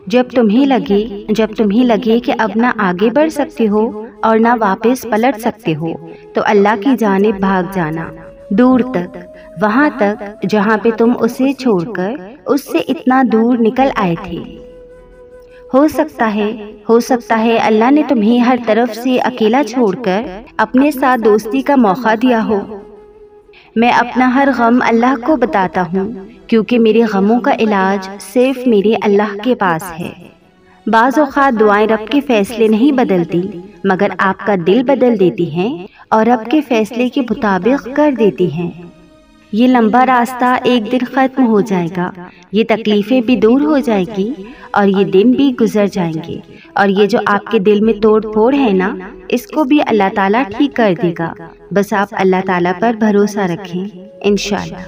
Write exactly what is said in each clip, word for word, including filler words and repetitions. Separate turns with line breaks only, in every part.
جب تمہیں لگے جب تمہیں لگے کہ اب نہ آگے بڑھ سکتے ہو اور نہ واپس پلٹ سکتے ہو تو اللہ کی جانب بھاگ جانا، دور تک، وہاں تک جہاں پہ تم اسے چھوڑ کر اس سے اتنا دور نکل آئے تھے۔ ہو سکتا ہے ہو سکتا ہے اللہ نے تمہیں ہر طرف سے اکیلا چھوڑ کر اپنے ساتھ دوستی کا موقع دیا ہو۔ میں اپنا ہر غم اللہ کو بتاتا ہوں کیونکہ میرے غموں کا علاج صرف میرے اللہ کے پاس ہے۔ بعض اوقات دعائیں رب کے فیصلے نہیں بدلتی مگر آپ کا دل بدل دیتی ہیں اور رب کے فیصلے کے مطابق کر دیتی ہیں۔ یہ لمبا راستہ ایک دن ختم ہو جائے گا، یہ تکلیفیں بھی دور ہو جائے گی اور یہ دن بھی گزر جائیں گے، اور یہ جو آپ کے دل میں توڑ پھوڑ ہے نا، اس کو بھی اللہ تعالیٰ ٹھیک کر دے گا۔ بس آپ اللہ تعالیٰ پر بھروسہ رکھیں انشاءاللہ۔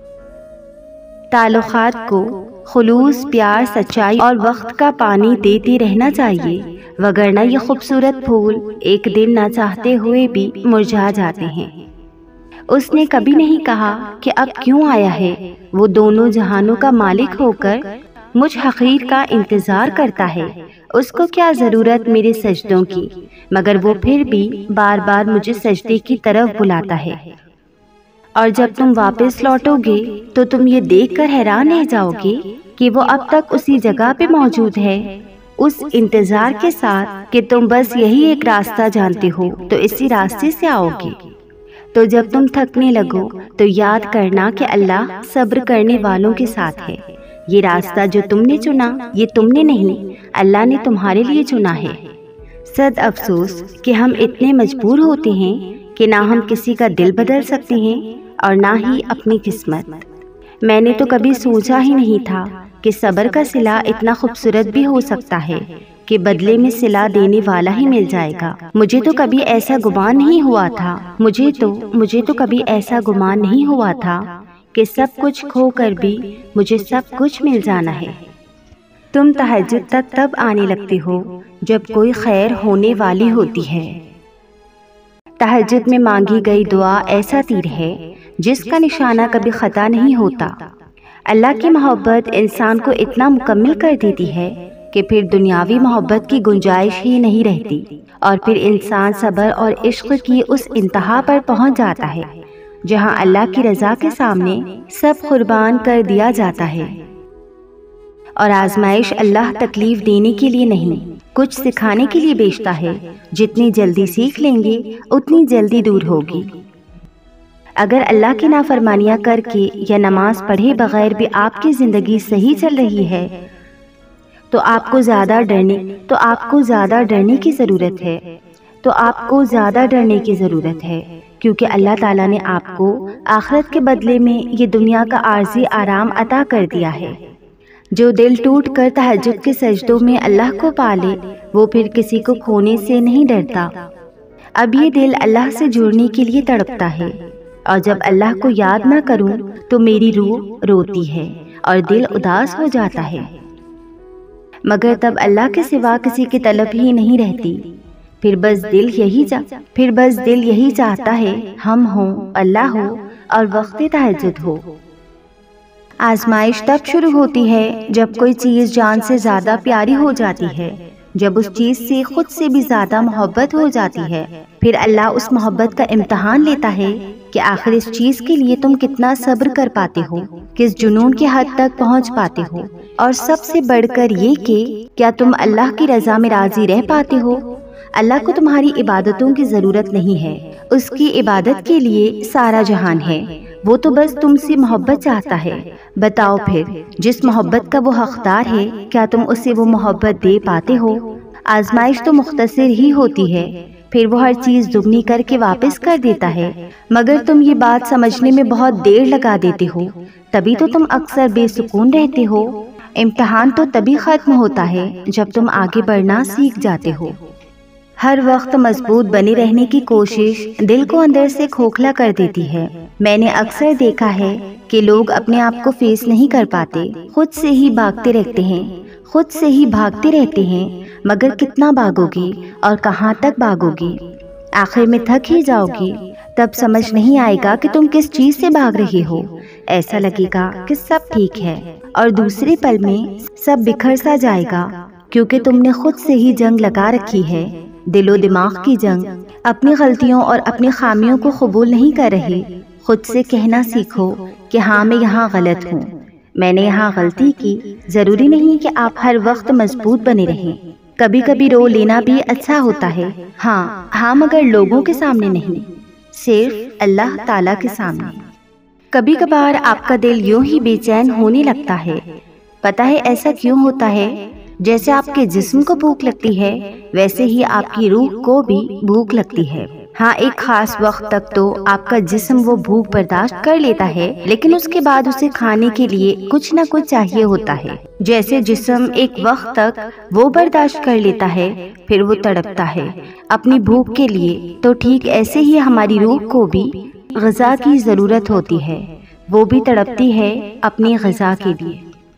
تعلقات کو خلوص، پیار، سچائی اور وقت کا پانی دیتے رہنا چاہیے، وگرنہ یہ خوبصورت پھول ایک دن نہ چاہتے ہوئے بھی مرجھا جاتے ہیں۔ اس نے کبھی نہیں کہا کہ اب کیوں آیا ہے، وہ دونوں جہانوں کا مالک ہو کر مجھ حقیر کا انتظار کرتا ہے۔ اس کو کیا ضرورت میرے سجدوں کی، مگر وہ پھر بھی بار بار مجھے سجدے کی طرف بلاتا ہے۔ اور جب تم واپس لوٹو گے تو تم یہ دیکھ کر حیران رہ جاؤ گے کہ وہ اب تک اسی جگہ پہ موجود ہے، اس انتظار کے ساتھ کہ تم بس یہی ایک راستہ جانتے ہو تو اسی راستے سے آؤ گے۔ تو جب تم تھکنے لگو تو یاد کرنا کہ اللہ صبر کرنے والوں کے ساتھ ہے۔ یہ راستہ جو تم نے چنا یہ تم نے نہیں، اللہ نے تمہارے لیے چنا ہے۔ صد افسوس کہ ہم اتنے مجبور ہوتے ہیں کہ نہ ہم کسی کا دل بدل سکتے ہیں اور نہ ہی اپنی قسمت۔ میں نے تو کبھی سوچا ہی نہیں تھا کہ صبر کا صلہ اتنا خوبصورت بھی ہو سکتا ہے کہ بدلے میں صلہ دینے والا ہی مل جائے گا۔ مجھے تو کبھی ایسا گمان نہیں ہوا تھا مجھے تو مجھے تو کبھی ایسا گمان نہیں ہوا تھا کہ سب کچھ کھو کر بھی مجھے سب کچھ مل جانا ہے۔ تم تہجد تک تب آنے لگتے ہو جب کوئی خیر ہونے والی ہوتی ہے۔ تہجد میں مانگی گئی دعا ایسا تیر ہے جس کا نشانہ کبھی خطا نہیں ہوتا۔ اللہ کی محبت انسان کو اتنا مکمل کر دیتی ہے کہ پھر دنیاوی محبت کی گنجائش ہی نہیں رہتی، اور پھر انسان صبر اور عشق کی اس انتہا پر پہنچ جاتا ہے جہاں اللہ کی رضا کے سامنے سب قربان کر دیا جاتا ہے۔ اور آزمائش اللہ تکلیف دینے کے لیے نہیں، کچھ سکھانے کے لیے بھیجتا ہے۔ جتنی جلدی سیکھ لیں گے اتنی جلدی دور ہوگی۔ اگر اللہ کی نافرمانیاں کر کے یا نماز پڑھے بغیر بھی آپ کی زندگی صحیح چل رہی ہے تو آپ کو زیادہ ڈرنے تو آپ کو زیادہ ڈرنے کی ضرورت ہے تو آپ کو زیادہ ڈرنے کی ضرورت ہے کیونکہ اللہ تعالیٰ نے آپ کو آخرت کے بدلے میں یہ دنیا کا عارضی آرام عطا کر دیا ہے۔ جو دل ٹوٹ کر تہجد کے سجدوں میں اللہ کو پالے وہ پھر کسی کو کھونے سے نہیں ڈرتا۔ اب یہ دل اللہ سے جڑنے کے لیے تڑپتا ہے، اور جب اللہ کو یاد نہ کروں تو میری روح روتی ہے اور دل اداس ہو جاتا ہے، مگر تب اللہ کے سوا کسی کی طلب ہی نہیں رہتی۔ پھر بس دل یہی چا پھر بس دل یہی چاہتا ہے ہم ہوں، اللہ ہو اور وقت تہجد ہو۔ آزمائش تب شروع ہوتی ہے جب کوئی چیز جان سے زیادہ پیاری ہو جاتی ہے، جب اس چیز سے خود سے بھی زیادہ محبت ہو جاتی ہے۔ پھر اللہ اس محبت کا امتحان لیتا ہے کہ آخر اس چیز کے لیے تم کتنا صبر کر پاتے ہو، کس جنون کی حد تک پہنچ پاتے ہو، اور سب سے بڑھ کر یہ کہ کیا تم اللہ کی رضا میں راضی رہ پاتے ہو۔ اللہ کو تمہاری عبادتوں کی ضرورت نہیں ہے، اس کی عبادت کے لیے سارا جہان ہے، وہ تو بس تم سے محبت چاہتا ہے۔ بتاؤ پھر جس محبت کا وہ حقدار ہے کیا تم اسے وہ محبت دے پاتے ہو؟ آزمائش تو مختصر ہی ہوتی ہے، پھر وہ ہر چیز دگنی کر کے واپس کر دیتا ہے، مگر تم یہ بات سمجھنے میں بہت دیر لگا دیتے ہو، تبھی تو تم اکثر بے سکون رہتے ہو۔ امتحان تو تبھی ختم ہوتا ہے جب تم آگے بڑھنا سیکھ جاتے ہو۔ ہر وقت مضبوط بنے رہنے کی کوشش دل کو اندر سے کھوکھلا کر دیتی ہے۔ میں نے اکثر دیکھا ہے کہ لوگ اپنے آپ کو فیس نہیں کر پاتے، خود سے ہی بھاگتے رہتے ہیں خود سے ہی بھاگتے رہتے ہیں مگر کتنا بھاگو گے اور کہاں تک بھاگو گے؟ آخر میں تھک ہی جاؤ گے، تب سمجھ نہیں آئے گا کہ تم کس چیز سے بھاگ رہے ہو۔ ایسا لگے گا کہ سب ٹھیک ہے اور دوسرے پل میں سب بکھر سا جائے گا، کیونکہ تم نے خود سے ہی جنگ لگا رکھی ہے، دل و دماغ کی جنگ۔ اپنی غلطیوں اور اپنی خامیوں کو قبول نہیں کر رہے۔ خود سے کہنا سیکھو کہ ہاں میں یہاں غلط ہوں، میں نے یہاں غلطی کی۔ ضروری نہیں کہ آپ ہر وقت مضبوط بنے رہیں، کبھی کبھی رو لینا بھی اچھا ہوتا ہے۔ ہاں ہاں مگر لوگوں کے سامنے نہیں، صرف اللہ تعالیٰ کے سامنے۔ کبھی کبھار آپ کا دل یوں ہی بے چین ہونے لگتا ہے۔ پتہ ہے ایسا کیوں ہوتا ہے؟ جیسے آپ کے جسم کو بھوک لگتی ہے، ویسے ہی آپ کی روح کو بھی بھوک لگتی ہے۔ ہاں ایک خاص وقت تک تو آپ کا جسم وہ بھوک برداشت کر لیتا ہے، لیکن اس کے بعد اسے کھانے کے لیے کچھ نہ کچھ چاہیے ہوتا ہے۔ جیسے جسم ایک وقت تک وہ برداشت کر لیتا ہے، پھر وہ تڑپتا ہے اپنی بھوک کے لیے، تو ٹھیک ایسے ہی ہماری روح کو بھی غذا کی ضرورت ہوتی ہے، وہ بھی تڑپتی ہے اپنی غذا کے لیے۔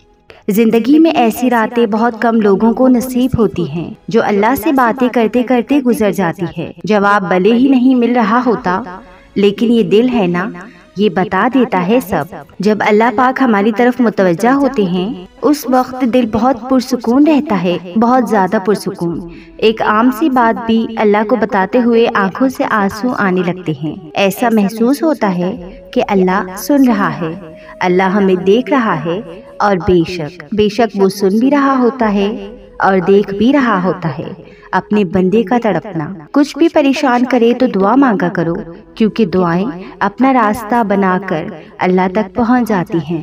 زندگی میں ایسی راتیں بہت کم لوگوں کو نصیب ہوتی ہیں جو اللہ سے باتیں کرتے کرتے گزر جاتی ہے۔ جواب بھلے ہی نہیں مل رہا ہوتا، لیکن یہ دل ہے نا، یہ بتا دیتا ہے سب۔ جب اللہ پاک ہماری طرف متوجہ ہوتے ہیں، اس وقت دل بہت پرسکون رہتا ہے، بہت زیادہ پرسکون۔ ایک عام سی بات بھی اللہ کو بتاتے ہوئے آنکھوں سے آنسو آنے لگتے ہیں۔ ایسا محسوس ہوتا ہے کہ اللہ سن رہا ہے، اللہ ہمیں دیکھ رہا ہے، اور بے شک بے شک وہ سن بھی رہا ہوتا ہے اور دیکھ بھی رہا ہوتا ہے اپنے بندے کا تڑپنا۔ کچھ بھی پریشان کرے تو دعا مانگا کرو، کیونکہ دعائیں اپنا راستہ بنا کر اللہ تک پہنچ جاتی ہیں۔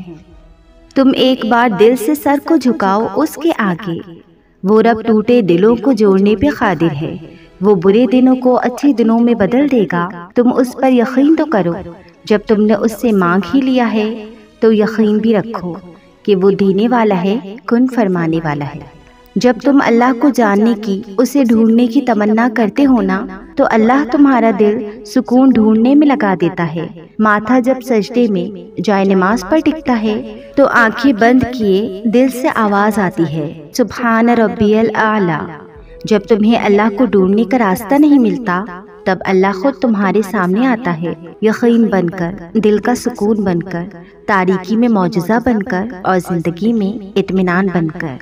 تم ایک بار دل سے سر کو جھکاؤ اس کے آگے، وہ رب ٹوٹے دلوں کو جوڑنے پہ قادر ہے، وہ برے دنوں کو اچھے دنوں میں بدل دے گا۔ تم اس پر یقین تو کرو، جب تم نے اس سے مانگ ہی لیا ہے تو یقین بھی رکھو کہ وہ دینے والا ہے، کن فرمانے والا ہے۔ جب تم اللہ کو جاننے کی، اسے ڈھونڈنے کی تمنا کرتے ہو نا، تو اللہ تمہارا دل سکون ڈھونڈنے میں لگا دیتا ہے۔ ماتھا جب سجدے میں جائے نماز پر ٹکتا ہے تو آنکھیں بند کیے دل سے آواز آتی ہے، سبحان ربی الاعلی۔ جب تمہیں اللہ کو ڈھونڈنے کا راستہ نہیں ملتا، تب اللہ خود تمہارے سامنے آتا ہے، یقین بن کر، دل کا سکون بن کر، تاریکی میں معجزہ بن کر، اور زندگی میں اطمینان بن کر۔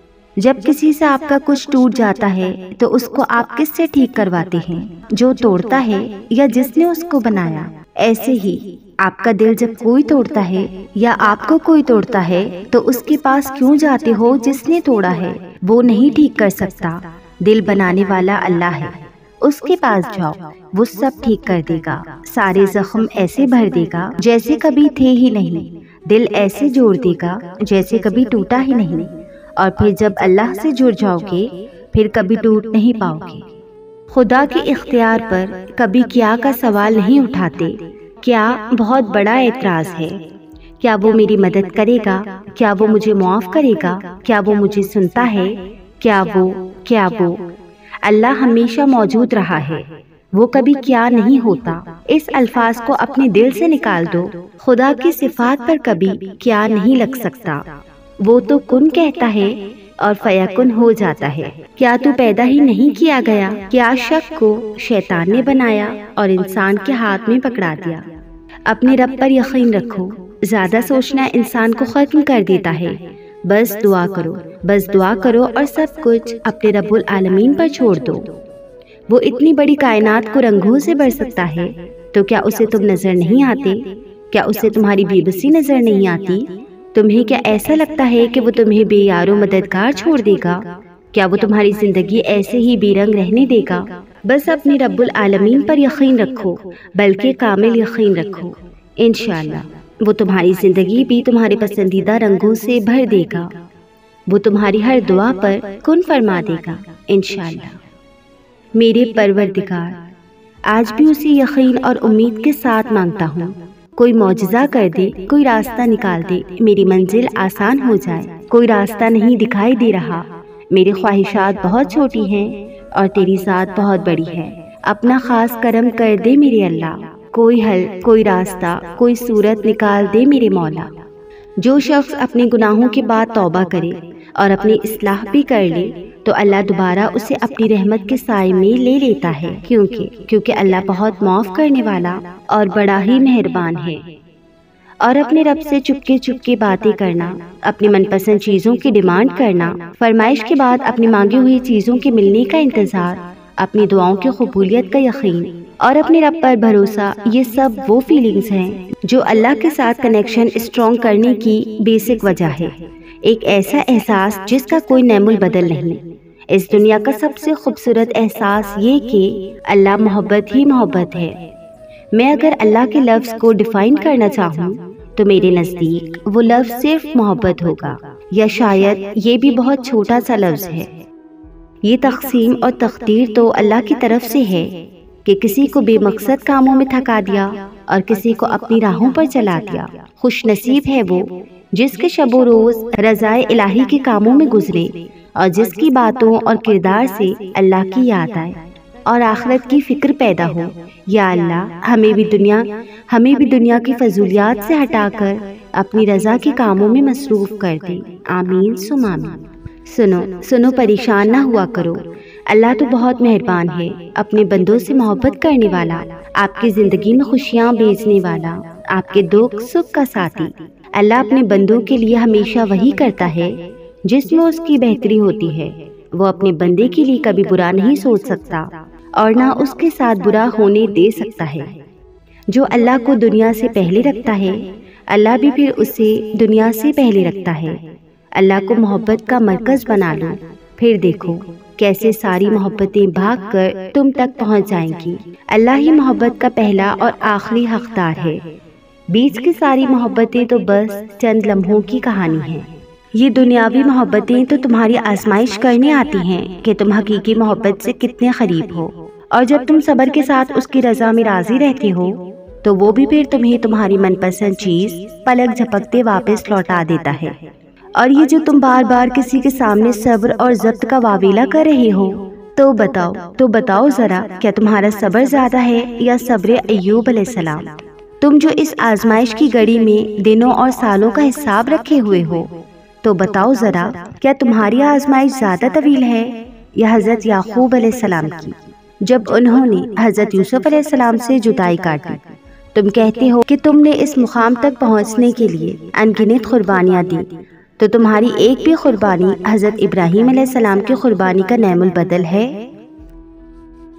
جب کسی سے آپ کا کچھ ٹوٹ جاتا ہے تو اس کو آپ کس سے ٹھیک کرواتے ہیں؟ جو توڑتا ہے یا جس نے اس کو بنایا؟ ایسے ہی آپ کا دل جب کوئی توڑتا ہے یا آپ کو کوئی توڑتا ہے تو اس کے پاس کیوں جاتے ہو جس نے توڑا ہے؟ وہ نہیں ٹھیک کر سکتا، دل بنانے والا اللہ ہے، اس کے پاس جاؤ، وہ سب ٹھیک کر دے گا۔ سارے زخم ایسے بھر دے گا جیسے کبھی تھے ہی نہیں، دل ایسے جوڑ دے گا جیسے کبھی ٹوٹا ہی نہیں، اور پھر جب اللہ سے جڑ جاؤ گے پھر کبھی ٹوٹ نہیں پاؤ گے۔ خدا کے اختیار پر کبھی کیا کا سوال نہیں اٹھاتے۔ کیا بہت بڑا اعتراض ہے، کیا وہ میری مدد کرے گا؟ کیا وہ مجھے معاف کرے گا؟ کیا وہ مجھے سنتا ہے؟ کیا وہ کیا وہ اللہ ہمیشہ موجود رہا ہے، وہ کبھی کیا نہیں ہوتا۔ اس الفاظ کو اپنے دل سے نکال دو، خدا کی صفات پر کبھی کیا نہیں لگ سکتا۔ وہ تو کن کہتا ہے اور فیکن ہو جاتا ہے۔ کیا تو پیدا ہی نہیں کیا گیا؟ کیا شک کو شیطان نے بنایا اور انسان کے ہاتھ میں پکڑا دیا؟ اپنے رب پر یقین رکھو، زیادہ سوچنا انسان کو ختم کر دیتا ہے۔ بس دعا کرو، بس دعا کرو اور سب کچھ اپنے رب العالمین پر چھوڑ دو۔ وہ اتنی بڑی کائنات کو رنگوں سے بھر سکتا ہے، تو کیا اسے تم نظر نہیں آتے؟ کیا اسے تمہاری بے بسی نظر نہیں آتی؟ تمہیں کیا ایسا لگتا ہے کہ وہ تمہیں بے یار و مددگار چھوڑ دے گا؟ کیا وہ تمہاری زندگی ایسے ہی بے رنگ رہنے دے گا؟ بس اپنے رب العالمین پر یقین رکھو، بلکہ کامل یقین رکھو، انشاءاللہ وہ تمہاری زندگی بھی تمہارے پسندیدہ رنگوں سے بھر دے گا، وہ تمہاری ہر دعا پر کن فرما دے گا انشاءاللہ۔ میرے پروردگار، آج بھی اسی یقین اور امید کے ساتھ مانگتا ہوں، کوئی معجزہ کر دے، کوئی راستہ نکال دے، میری منزل آسان ہو جائے۔ کوئی راستہ نہیں دکھائی دے رہا، میری خواہشات بہت چھوٹی ہیں اور تیری ذات بہت بڑی ہے، اپنا خاص کرم کر دے میرے اللہ، کوئی حل، کوئی راستہ، کوئی صورت نکال دے میرے مولا۔ جو شخص اپنے گناہوں کے بعد توبہ کرے اور اپنی اصلاح بھی کر لے تو اللہ دوبارہ اسے اپنی رحمت کے سائے میں لے لیتا ہے، کیونکہ کیونکہ اللہ بہت معاف کرنے والا اور بڑا ہی مہربان ہے۔ اور اپنے رب سے چپکے چپکے باتیں کرنا، اپنی من پسند چیزوں کی ڈیمانڈ کرنا، فرمائش کے بعد اپنی مانگی ہوئی چیزوں کے ملنے کا انتظار، اپنی دعاؤں کی قبولیت کا یقین اور اپنے رب پر بھروسہ، یہ سب وہ فیلنگز ہیں جو اللہ کے ساتھ کنیکشن اسٹرانگ کرنے کی بیسک وجہ ہے۔ ایک ایسا احساس جس کا کوئی نعم البدل نہیں۔ اس دنیا کا سب سے خوبصورت احساس یہ کہ اللہ محبت ہی محبت ہے۔ میں اگر اللہ کے لفظ کو ڈیفائن کرنا چاہوں تو میرے نزدیک وہ لفظ صرف محبت ہوگا، یا شاید یہ بھی بہت چھوٹا سا لفظ ہے۔ یہ تقسیم اور تقدیر تو اللہ کی طرف سے ہے کہ کسی کو بے مقصد کاموں میں تھکا دیا اور کسی کو اپنی راہوں پر چلا دیا۔ خوش نصیب ہے وہ جس کے شب و روز رضائے الہی کے کاموں میں گزرے اور جس کی باتوں اور کردار سے اللہ کی یاد آئے اور آخرت کی فکر پیدا ہو۔ یا اللہ ہمیں بھی دنیا ہمیں بھی دنیا کی فضولیات سے ہٹا کر اپنی رضا کے کاموں میں مصروف کر دے۔ آمین ثم آمین۔ سنو سنو پریشان نہ ہوا کرو، اللہ تو بہت مہربان ہے، اپنے بندوں سے محبت کرنے والا، آپ کی زندگی میں خوشیاں بھیجنے والا، آپ کے دکھ سکھ کا ساتھی۔ اللہ اپنے بندوں کے لیے ہمیشہ وہی کرتا ہے جس میں اس کی بہتری ہوتی ہے۔ وہ اپنے بندے کے لیے کبھی برا نہیں سوچ سکتا اور نہ اس کے ساتھ برا ہونے دے سکتا ہے۔ جو اللہ کو دنیا سے پہلے رکھتا ہے، اللہ بھی پھر اسے دنیا سے پہلے رکھتا ہے۔ اللہ کو محبت کا مرکز بنا لو، پھر دیکھو کیسے ساری محبتیں بھاگ کر تم تک پہنچ جائیں گی۔ اللہ ہی محبت کا پہلا اور آخری حقدار ہے، بیچ کی ساری محبتیں تو بس چند لمحوں کی کہانی ہیں۔ یہ دنیاوی محبتیں تو تمہاری آزمائش کرنے آتی ہیں کہ تم حقیقی محبت سے کتنے قریب ہو، اور جب تم صبر کے ساتھ اس کی رضا میں راضی رہتے ہو تو وہ بھی پھر تمہیں تمہاری من پسند چیز پلک جھپکتے واپس لوٹا دیتا ہے۔ اور یہ جو تم بار بار کسی کے سامنے صبر اور ضبط کا واویلا کر رہے ہو، تو بتاؤ تو بتاؤ ذرا کیا تمہارا صبر زیادہ ہے یا صبر ایوب علیہ السلام؟ تم جو اس آزمائش کی گڑی میں دنوں اور سالوں کا حساب رکھے ہوئے ہو، تو بتاؤ ذرا کیا تمہاری آزمائش زیادہ طویل ہے یا حضرت یعقوب علیہ السلام کی، جب انہوں نے حضرت یوسف علیہ السلام سے جدائی کاٹی؟ تم کہتے ہو کہ تم نے اس مقام تک پہنچنے کے لیے انگنت قربانیاں دی، تو تمہاری ایک بھی قربانی حضرت ابراہیم علیہ السلام کی قربانی کا نعم البدل ہے؟